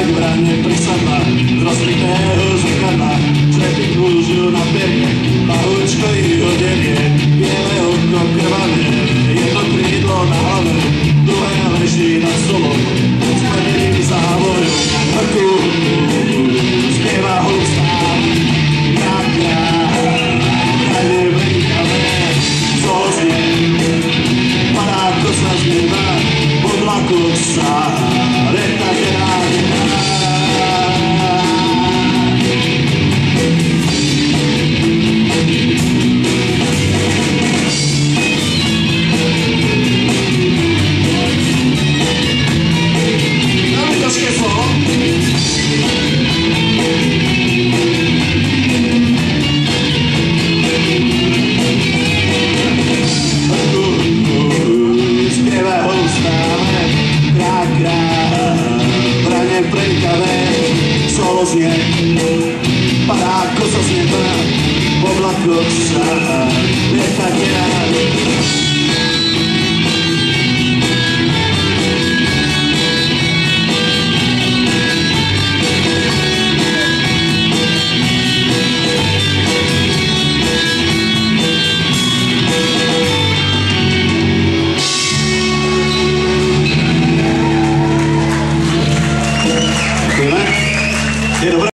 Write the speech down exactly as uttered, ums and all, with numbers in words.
vrane prisadla z rozbitého zrkadla, črepy krúžil na perne, pahučko ich odenie, biele oko krvavé, jedno krídlo na hlave, druhé leží nad stolom, skledeným závojom, hrku spieva hustá, krátká, krajne vrýchavé, zoznie, padá kosa z neba, pod laku sa reta žeráňa. Veľmi ťažké slovo. Znie, padá kosa z neba, v oblakoch sa lieta rád.